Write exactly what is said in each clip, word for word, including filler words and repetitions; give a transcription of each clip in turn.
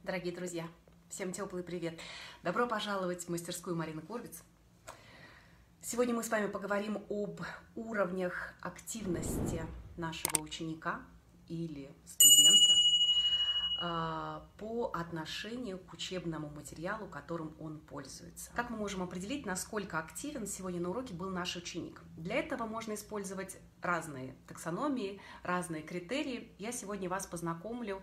Дорогие друзья, всем теплый привет! Добро пожаловать в мастерскую Марины Корвиц. Сегодня мы с вами поговорим об уровнях активности нашего ученика или студента по отношению к учебному материалу, которым он пользуется. Как мы можем определить, насколько активен сегодня на уроке был наш ученик? Для этого можно использовать разные таксономии, разные критерии. Я сегодня вас познакомлю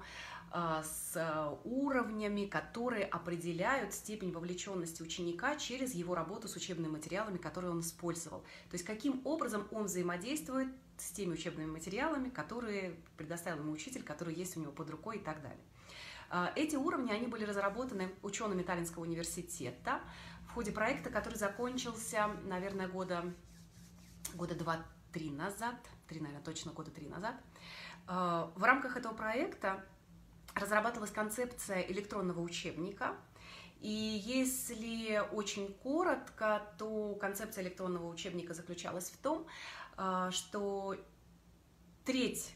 с уровнями, которые определяют степень вовлеченности ученика через его работу с учебными материалами, которые он использовал. То есть каким образом он взаимодействует с теми учебными материалами, которые предоставил ему учитель, которые есть у него под рукой и так далее. Эти уровни, они были разработаны учеными Таллинского университета в ходе проекта, который закончился, наверное, года, года два-три назад, три, наверное, точно года три назад. В рамках этого проекта разрабатывалась концепция электронного учебника. И если очень коротко, то концепция электронного учебника заключалась в том, что треть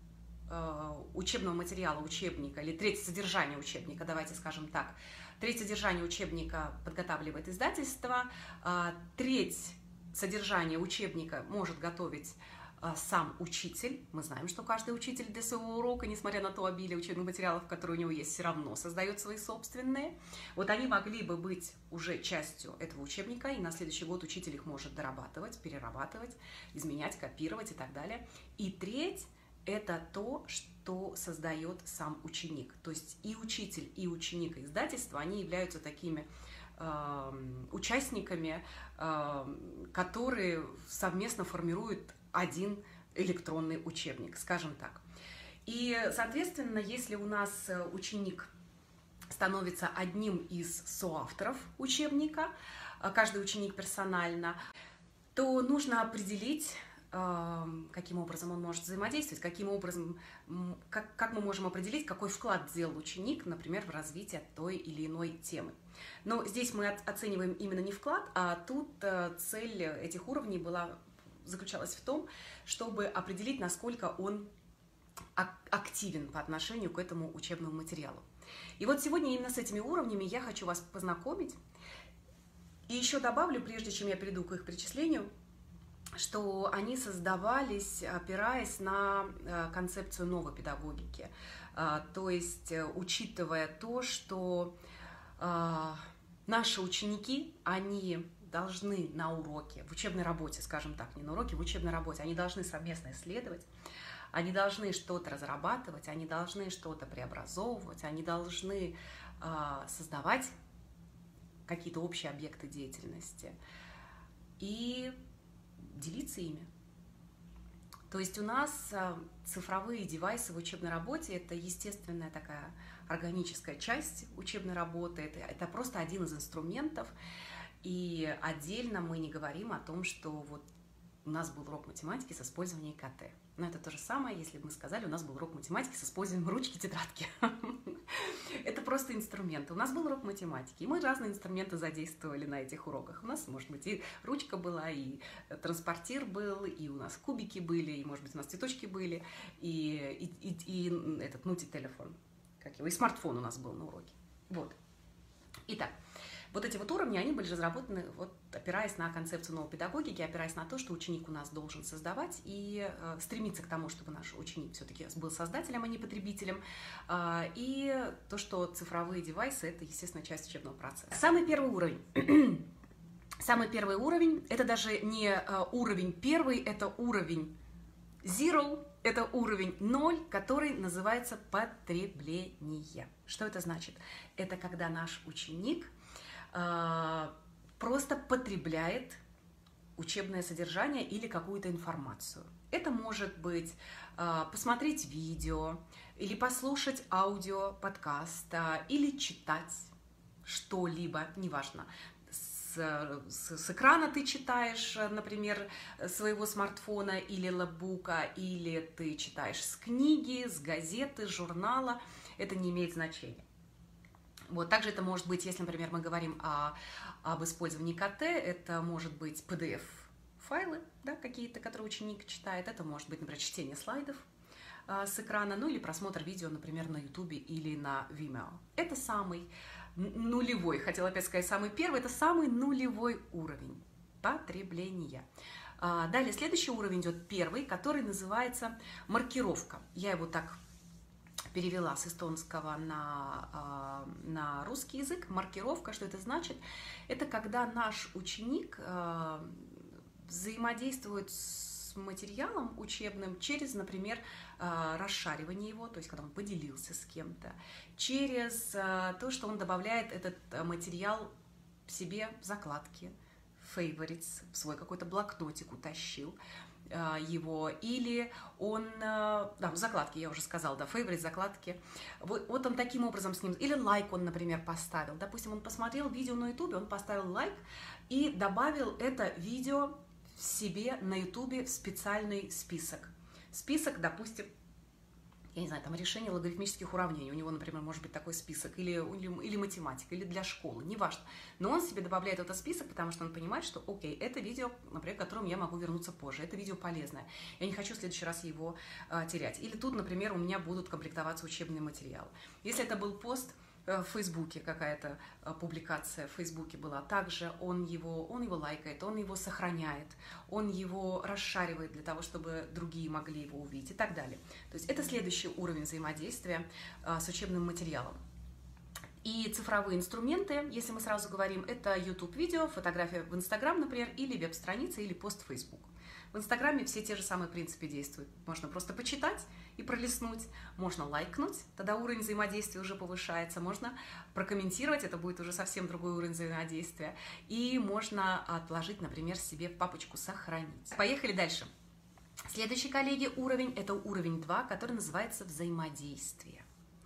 учебного материала учебника, или треть содержания учебника, давайте скажем так, треть содержания учебника подготавливает издательство, треть содержания учебника может готовить сам учитель. Мы знаем, что каждый учитель для своего урока, несмотря на то обилие учебных материалов, которые у него есть, все равно создает свои собственные. Вот они могли бы быть уже частью этого учебника, и на следующий год учитель их может дорабатывать, перерабатывать, изменять, копировать и так далее. И треть – это то, что создает сам ученик. То есть и учитель, и ученик, и издательство, они являются такими э, участниками, э, которые совместно формируют один электронный учебник, скажем так. И, соответственно, если у нас ученик становится одним из соавторов учебника, каждый ученик персонально, то нужно определить, каким образом он может взаимодействовать, каким образом, как, как мы можем определить, какой вклад сделал ученик, например, в развитие той или иной темы. Но здесь мы оцениваем именно не вклад, а тут цель этих уровней была заключалась в том, чтобы определить, насколько он активен по отношению к этому учебному материалу. И вот сегодня именно с этими уровнями я хочу вас познакомить. И еще добавлю, прежде чем я перейду к их перечислению, что они создавались, опираясь на концепцию новой педагогики. То есть, учитывая то, что наши ученики, они должны на уроке, в учебной работе, скажем так, не на уроке, в учебной работе, они должны совместно исследовать, они должны что-то разрабатывать, они должны что-то преобразовывать, они должны э, создавать какие-то общие объекты деятельности и делиться ими. То есть у нас э, цифровые девайсы в учебной работе – это естественная такая органическая часть учебной работы, это, это просто один из инструментов. И отдельно мы не говорим о том, что вот у нас был урок математики с использованием ИКТ. Но это то же самое, если бы мы сказали, у нас был урок математики с использованием ручки, тетрадки. Это просто инструменты. У нас был урок математики, и мы разные инструменты задействовали на этих уроках. У нас, может быть, и ручка была, и транспортир был, и у нас кубики были, и, может быть, у нас цветочки были, и, и, и, и этот мультителефон, как его, и смартфон у нас был на уроке. Вот. Итак. Вот эти вот уровни, они были разработаны, вот, опираясь на концепцию новой педагогики, опираясь на то, что ученик у нас должен создавать и э, стремиться к тому, чтобы наш ученик все-таки был создателем, а не потребителем, э, и то, что цифровые девайсы – это, естественно, часть учебного процесса. Самый первый уровень. Самый первый уровень – это даже не э, уровень первый, это уровень zero, это уровень ноль, который называется потребление. Что это значит? Это когда наш ученик просто потребляет учебное содержание или какую-то информацию. Это может быть посмотреть видео, или послушать аудио, подкаст, или читать что-либо, неважно. С, с, с экрана ты читаешь, например, своего смартфона или лэпбука, или ты читаешь с книги, с газеты, с журнала, это не имеет значения. Вот, также это может быть, если, например, мы говорим о, об использовании ИКТ, это может быть пи ди эф-файлы, да, какие-то, которые ученик читает, это может быть, например, чтение слайдов, с экрана, ну или просмотр видео, например, на YouTube или на Vimeo. Это самый нулевой, хотела опять сказать самый первый, это самый нулевой уровень потребления. Далее следующий уровень идет первый, который называется маркировка. Я его так перевела с эстонского на, на русский язык. Маркировка, что это значит? Это когда наш ученик взаимодействует с материалом учебным через, например, расшаривание его, то есть когда он поделился с кем-то, через то, что он добавляет этот материал себе в закладки, favorites, в свой какой-то блокнотик утащил его, или он, да, в закладке, я уже сказала, да, favorite, закладки, вот, вот он таким образом с ним, или лайк он, например, поставил, допустим, он посмотрел видео на YouTube, он поставил лайк и добавил это видео себе на YouTube в специальный список, список, допустим, я не знаю, там решение логарифмических уравнений, у него, например, может быть такой список, или, или, или математика, или для школы, неважно. Но он себе добавляет этот список, потому что он понимает, что, окей, это видео, например, к которому я могу вернуться позже, это видео полезное, я не хочу в следующий раз его а, терять. Или тут, например, у меня будут комплектоваться учебные материалы. Если это был пост в Фейсбуке, какая-то публикация в Фейсбуке была, также он его, он его лайкает, он его сохраняет, он его расшаривает для того, чтобы другие могли его увидеть и так далее. То есть это следующий уровень взаимодействия с учебным материалом. И цифровые инструменты, если мы сразу говорим, это YouTube-видео, фотография в Instagram, например, или веб-страница, или пост в Facebook. В Инстаграме все те же самые принципы действуют. Можно просто почитать и пролистнуть, можно лайкнуть, тогда уровень взаимодействия уже повышается, можно прокомментировать, это будет уже совсем другой уровень взаимодействия, и можно отложить, например, себе в папочку «Сохранить». Поехали дальше. Следующий, коллеги, уровень – это уровень два, который называется «Взаимодействие».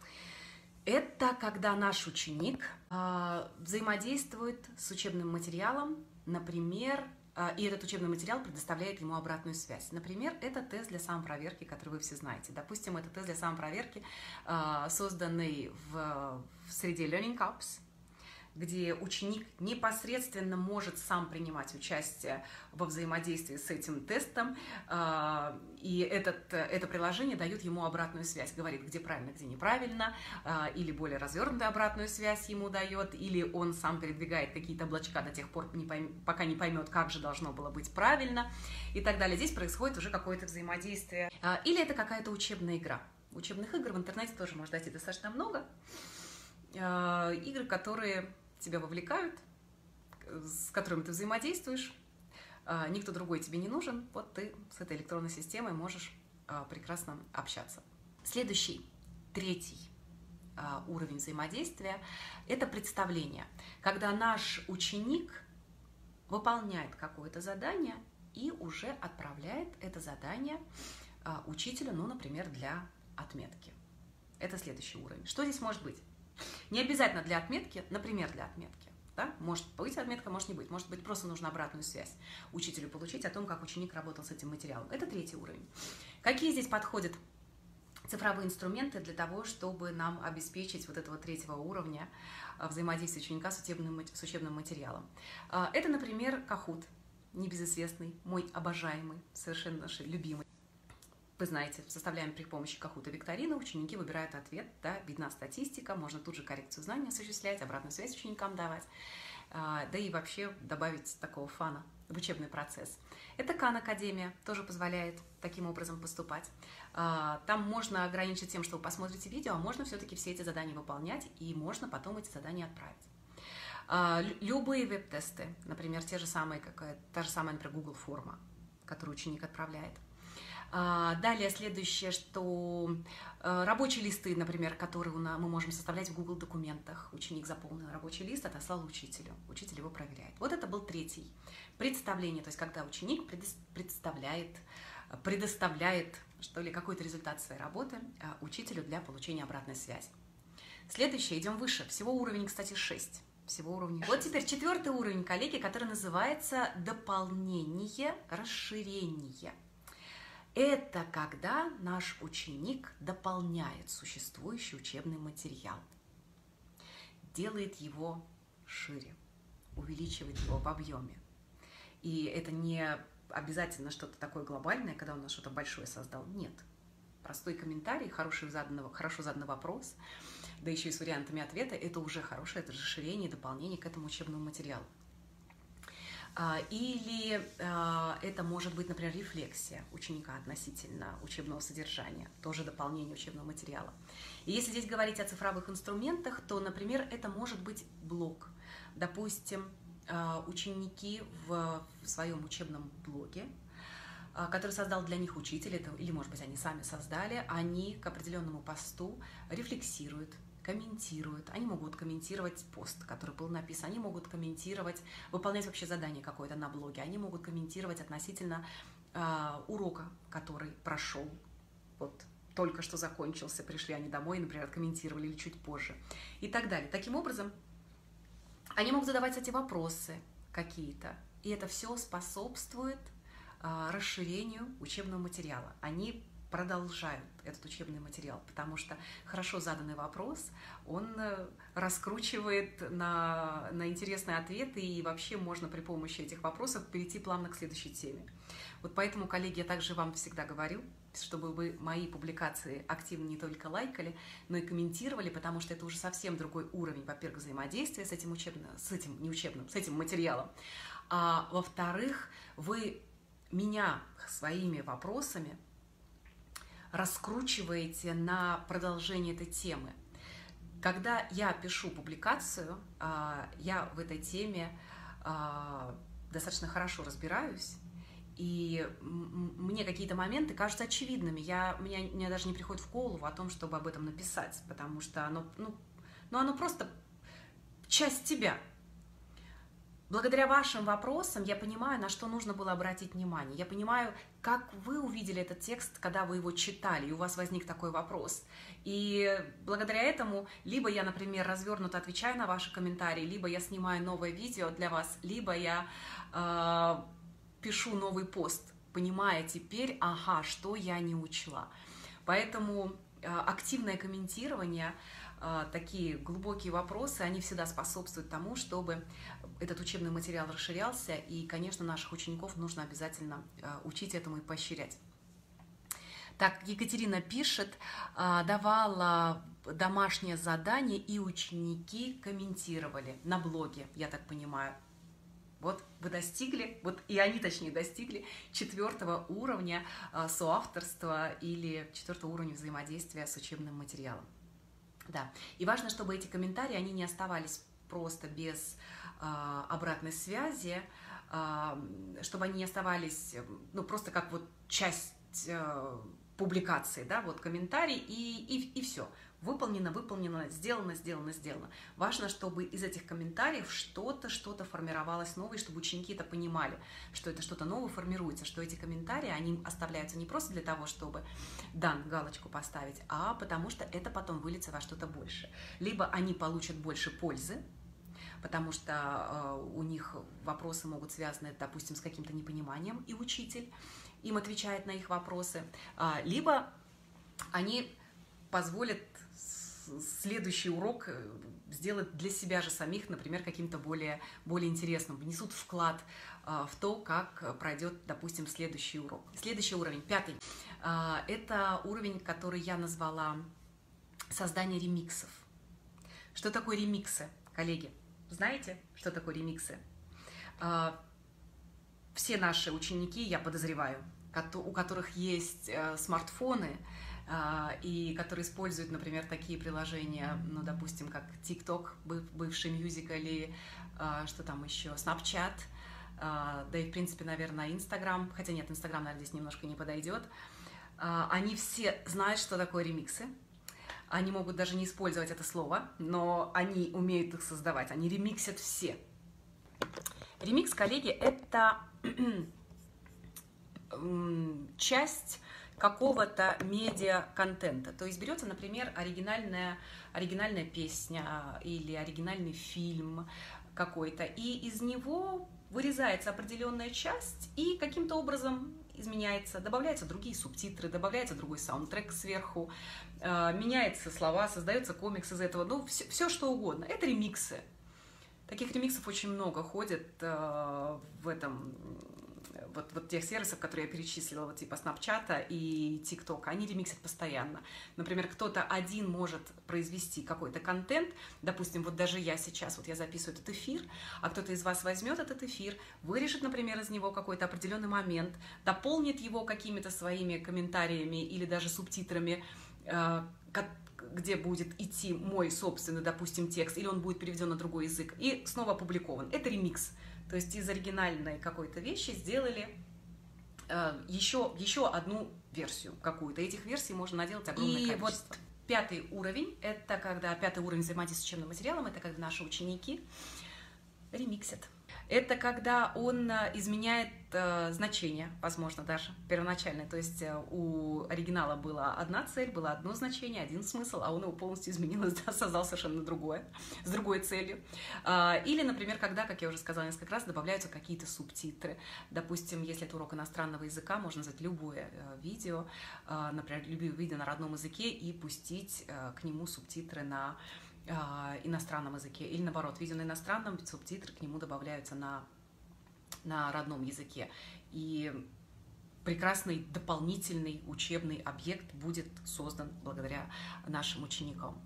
Это когда наш ученик э, взаимодействует с учебным материалом, например, и этот учебный материал предоставляет ему обратную связь. Например, это тест для самопроверки, который вы все знаете. Допустим, это тест для самопроверки, созданный в, в среде Learning Cups, где ученик непосредственно может сам принимать участие во взаимодействии с этим тестом, и этот, это приложение дает ему обратную связь, говорит, где правильно, где неправильно, или более развернутую обратную связь ему дает, или он сам передвигает какие-то облачка до тех пор, пока не поймет, как же должно было быть правильно, и так далее. Здесь происходит уже какое-то взаимодействие. Или это какая-то учебная игра. Учебных игр в интернете тоже можно найти достаточно много. Игры, которые тебя вовлекают, с которыми ты взаимодействуешь, никто другой тебе не нужен, вот ты с этой электронной системой можешь прекрасно общаться. Следующий, третий уровень взаимодействия – это представление, когда наш ученик выполняет какое-то задание и уже отправляет это задание учителю, ну, например, для отметки. Это следующий уровень. Что здесь может быть? Не обязательно для отметки, например, для отметки. Да? Может быть отметка, может не быть. Может быть, просто нужно обратную связь учителю получить о том, как ученик работал с этим материалом. Это третий уровень. Какие здесь подходят цифровые инструменты для того, чтобы нам обеспечить вот этого третьего уровня взаимодействия ученика с учебным, с учебным материалом? Это, например, Kahoot, небезызвестный, мой обожаемый, совершенно наш любимый. Вы знаете, составляем при помощи Kahoot викторину, ученики выбирают ответ, да, видна статистика, можно тут же коррекцию знаний осуществлять, обратную связь ученикам давать, да и вообще добавить такого фана в учебный процесс. Это Khan Академия, тоже позволяет таким образом поступать. Там можно ограничить тем, что вы посмотрите видео, а можно все-таки все эти задания выполнять, и можно потом эти задания отправить. Любые веб-тесты, например, те же самые, как, та же самая, например, Google форма, которую ученик отправляет. Далее следующее, что рабочие листы, например, которые мы можем составлять в Google документах. Ученик заполнил рабочий лист, отослал учителю. Учитель его проверяет. Вот это был третий. Представление, то есть когда ученик представляет, предоставляет, что ли, какой-то результат своей работы учителю для получения обратной связи. Следующее, идем выше. Всего уровень, кстати, шесть. Всего уровня. Вот теперь четвертый уровень, коллеги, который называется дополнение, расширение. Это когда наш ученик дополняет существующий учебный материал, делает его шире, увеличивает его в объеме. И это не обязательно что-то такое глобальное, когда он нас что-то большое создал. Нет. Простой комментарий, хороший заданный, хорошо заданный вопрос, да еще и с вариантами ответа, это уже хорошее, это расширение, дополнение к этому учебному материалу. Или это может быть, например, рефлексия ученика относительно учебного содержания, тоже дополнение учебного материала. И если здесь говорить о цифровых инструментах, то, например, это может быть блог. Допустим, ученики в своем учебном блоге, который создал для них учитель, это, или, может быть, они сами создали, они к определенному посту рефлексируют, комментируют. Они могут комментировать пост, который был написан, они могут комментировать, выполнять вообще задание какое-то на блоге, они могут комментировать относительно э, урока, который прошел, вот только что закончился, пришли они домой, например, комментировали или чуть позже и так далее. Таким образом, они могут задавать эти вопросы какие-то, и это все способствует э, расширению учебного материала. Они продолжают этот учебный материал, потому что хорошо заданный вопрос, он раскручивает на, на интересные ответы, и вообще можно при помощи этих вопросов перейти плавно к следующей теме. Вот поэтому, коллеги, я также вам всегда говорю, чтобы вы мои публикации активно не только лайкали, но и комментировали, потому что это уже совсем другой уровень, во-первых, взаимодействия с этим учебным, с этим не учебным, с этим материалом, а во-вторых, вы меня своими вопросами раскручиваете на продолжение этой темы. Когда я пишу публикацию, я в этой теме достаточно хорошо разбираюсь, и мне какие-то моменты кажутся очевидными. Я, мне, мне даже не приходит в голову о том, чтобы об этом написать, потому что оно, ну, ну, оно просто часть тебя. Благодаря вашим вопросам я понимаю, на что нужно было обратить внимание. Я понимаю, как вы увидели этот текст, когда вы его читали, и у вас возник такой вопрос. И благодаря этому либо я, например, развернуто отвечаю на ваши комментарии, либо я снимаю новое видео для вас, либо я э, пишу новый пост, понимая теперь, ага, что я не учла. Поэтому э, активное комментирование, такие глубокие вопросы, они всегда способствуют тому, чтобы этот учебный материал расширялся, и, конечно, наших учеников нужно обязательно учить этому и поощрять. Так, Екатерина пишет, давала домашнее задание, и ученики комментировали на блоге, я так понимаю. Вот вы достигли, вот и они, точнее, достигли четвертого уровня соавторства или четвертого уровня взаимодействия с учебным материалом. Да, и важно, чтобы эти комментарии, они не оставались просто без э, обратной связи, э, чтобы они не оставались, ну, просто как вот часть э, публикации, да, вот комментарий, и, и, и все. Выполнено, выполнено, сделано, сделано, сделано. Важно, чтобы из этих комментариев что-то, что-то формировалось новое, чтобы ученики это понимали, что это что-то новое формируется, что эти комментарии, они оставляются не просто для того, чтобы дан, галочку поставить, а потому что это потом выльется во что-то больше. Либо они получат больше пользы, потому что э, у них вопросы могут связаны, допустим, с каким-то непониманием, и учитель им отвечает на их вопросы, э, либо они позволят следующий урок сделать для себя же самих, например, каким-то более, более интересным, внесут вклад э, в то, как пройдет, допустим, следующий урок. Следующий уровень, пятый, э, это уровень, который я назвала создание ремиксов. Что такое ремиксы, коллеги? Знаете, что такое ремиксы? Э, все наши ученики, я подозреваю, у которых есть э, смартфоны, и которые используют, например, такие приложения, ну, допустим, как TikTok, бывший Musical.ly, что там еще, Snapchat, да и, в принципе, наверное, Instagram, хотя нет, Instagram, наверное, здесь немножко не подойдет. Они все знают, что такое ремиксы. Они могут даже не использовать это слово, но они умеют их создавать, они ремиксят все. Ремикс, коллеги, это часть какого-то медиа-контента. То есть берется, например, оригинальная, оригинальная песня или оригинальный фильм какой-то, и из него вырезается определенная часть и каким-то образом изменяется, добавляются другие субтитры, добавляется другой саундтрек сверху, э, меняются слова, создается комикс из этого, ну, все, все что угодно. Это ремиксы. Таких ремиксов очень много ходит э, в этом... вот, вот тех сервисов, которые я перечислила, вот типа Снапчата и ТикТока, они ремиксят постоянно. Например, кто-то один может произвести какой-то контент, допустим, вот даже я сейчас, вот я записываю этот эфир, а кто-то из вас возьмет этот эфир, вырежет, например, из него какой-то определенный момент, дополнит его какими-то своими комментариями или даже субтитрами, где будет идти мой собственный, допустим, текст, или он будет переведен на другой язык, и снова опубликован. Это ремикс. То есть из оригинальной какой-то вещи сделали э, еще, еще одну версию какую-то. Этих версий можно наделать огромное и количество. Вот пятый уровень, это когда, пятый уровень взаимодействия с учебным материалом, это когда наши ученики ремиксят. Это когда он изменяет э, значение, возможно, даже первоначально. То есть э, у оригинала была одна цель, было одно значение, один смысл, а он его полностью изменил и создал совершенно другое, с другой целью. Э, или, например, когда, как я уже сказала несколько раз, добавляются какие-то субтитры. Допустим, если это урок иностранного языка, можно взять любое э, видео, э, например, любое видео на родном языке и пустить э, к нему субтитры на иностранном языке, или наоборот, видео на иностранном, субтитры к нему добавляются на, на родном языке. И прекрасный дополнительный учебный объект будет создан благодаря нашим ученикам.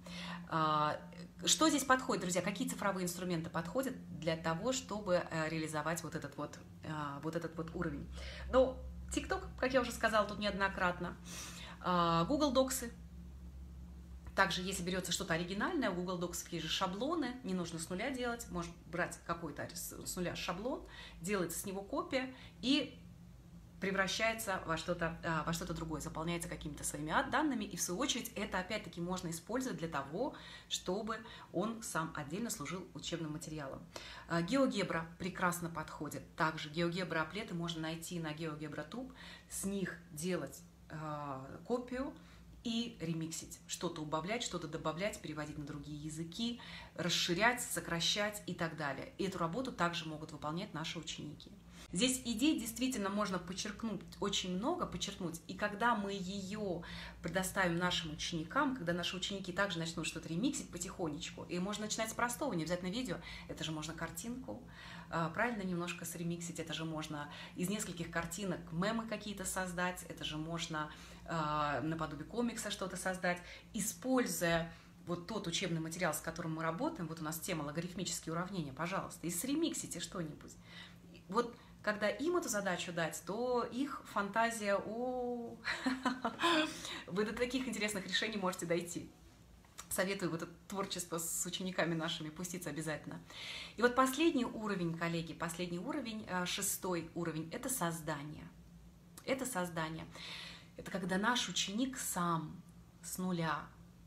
Что здесь подходит, друзья? Какие цифровые инструменты подходят для того, чтобы реализовать вот этот вот, вот, этот вот уровень? Ну, TikTok, как я уже сказала тут неоднократно, Google Docs. Также, если берется что-то оригинальное, у Google Docs есть же шаблоны, не нужно с нуля делать, можно брать какой-то с нуля шаблон, делается с него копия и превращается во что-то во что-то другое, заполняется какими-то своими данными, и в свою очередь это опять-таки можно использовать для того, чтобы он сам отдельно служил учебным материалом. GeoGebra прекрасно подходит. Также GeoGebra аплеты можно найти на GeoGebra.tube, с них делать э, копию, и ремиксить, что-то убавлять, что-то добавлять, переводить на другие языки, расширять, сокращать и так далее. И эту работу также могут выполнять наши ученики. Здесь идей действительно можно подчеркнуть очень много, подчеркнуть, и когда мы ее предоставим нашим ученикам, когда наши ученики также начнут что-то ремиксить потихонечку, и можно начинать с простого, не обязательно видео, это же можно картинку, правильно, немножко сремиксить, это же можно из нескольких картинок мемы какие-то создать, это же можно наподобие комикса что-то создать, используя вот тот учебный материал, с которым мы работаем. Вот у нас тема логарифмические уравнения, пожалуйста, и сремиксите что-нибудь. Вот когда им эту задачу дать, то их фантазия, о, вы до таких интересных решений можете дойти. Советую в это творчество с учениками нашими пуститься обязательно. И вот последний уровень, коллеги, последний уровень, шестой уровень, это создание. Это создание. Это когда наш ученик сам с нуля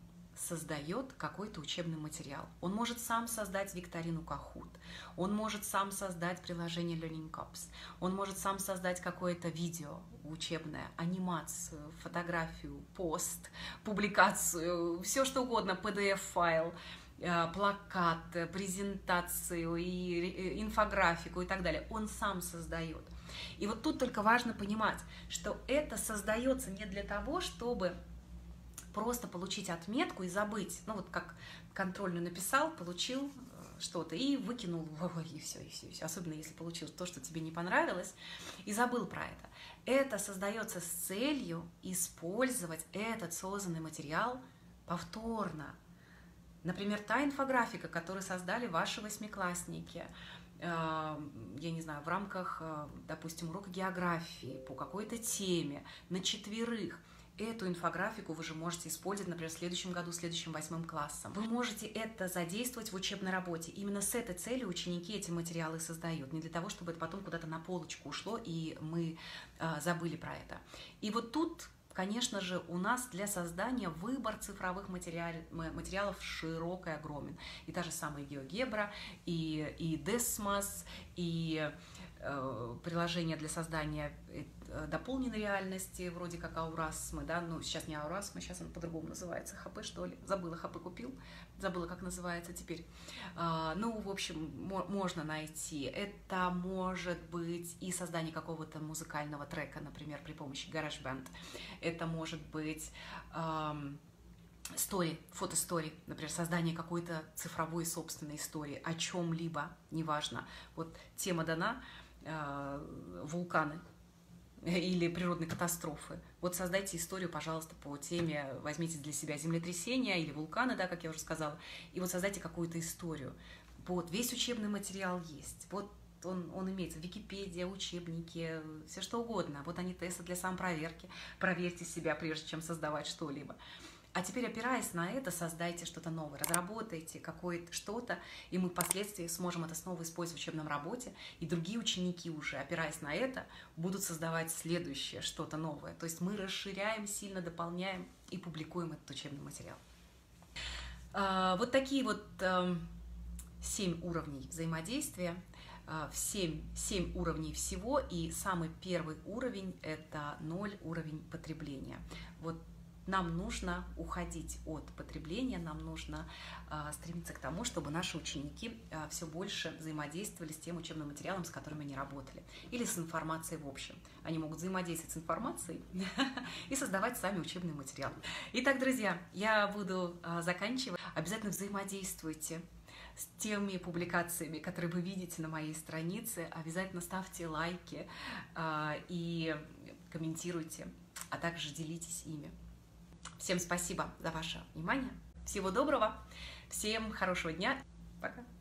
создает какой-то учебный материал. Он может сам создать викторину Kahoot, он может сам создать приложение Learning Cups, он может сам создать какое-то видео учебное, анимацию, фотографию, пост, публикацию, все что угодно, пи ди эф-файл, плакат, презентацию, и инфографику и так далее. Он сам создает. И вот тут только важно понимать, что это создается не для того, чтобы просто получить отметку и забыть. Ну вот как контрольную написал, получил что-то и выкинул, и все, и все, и все. Особенно если получил то, что тебе не понравилось, и забыл про это. Это создается с целью использовать этот созданный материал повторно. Например, та инфографика, которую создали ваши восьмиклассники, я не знаю, в рамках, допустим, урока географии по какой-то теме на четверых. Эту инфографику вы же можете использовать, например, в следующем году, в следующем восьмым классом. Вы можете это задействовать в учебной работе. Именно с этой целью ученики эти материалы создают. Не для того, чтобы это потом куда-то на полочку ушло, и мы э, забыли про это. И вот тут, конечно же, у нас для создания выбор цифровых материал, материалов широк и огромен. И та же самая GeoGebra, и, и Desmos, и э, приложение для создания дополненной реальности, вроде как Аурасмы, да, ну, сейчас не Аурасмы, сейчас он по-другому называется, ха пэ, что ли, забыла, ха пэ купил, забыла, как называется теперь. А, ну, в общем, можно найти. Это может быть и создание какого-то музыкального трека, например, при помощи GarageBand. Это может быть эм, стори, фотостори, например, создание какой-то цифровой собственной истории о чем-либо, неважно. Вот тема дана, э, вулканы или природные катастрофы. Вот создайте историю, пожалуйста, по теме, возьмите для себя землетрясения или вулканы, да, как я уже сказала, и вот создайте какую-то историю. Вот, весь учебный материал есть, вот он, он имеется, Википедия, учебники, все что угодно. Вот они, тесты для самопроверки, проверьте себя, прежде чем создавать что-либо. А теперь, опираясь на это, создайте что-то новое, разработайте какое-то что-то, и мы впоследствии сможем это снова использовать в учебном работе, и другие ученики уже, опираясь на это, будут создавать следующее, что-то новое. То есть мы расширяем, сильно дополняем и публикуем этот учебный материал. Вот такие вот семь уровней взаимодействия, семь, семь уровней всего, и самый первый уровень – это ноль, уровень потребления. Вот нам нужно уходить от потребления, нам нужно э, стремиться к тому, чтобы наши ученики э, все больше взаимодействовали с тем учебным материалом, с которым они работали, или с информацией в общем. Они могут взаимодействовать с информацией и создавать сами учебный материал. Итак, друзья, я буду э, заканчивать. Обязательно взаимодействуйте с теми публикациями, которые вы видите на моей странице. Обязательно ставьте лайки э, и комментируйте, а также делитесь ими. Всем спасибо за ваше внимание. Всего доброго. Всем хорошего дня. Пока.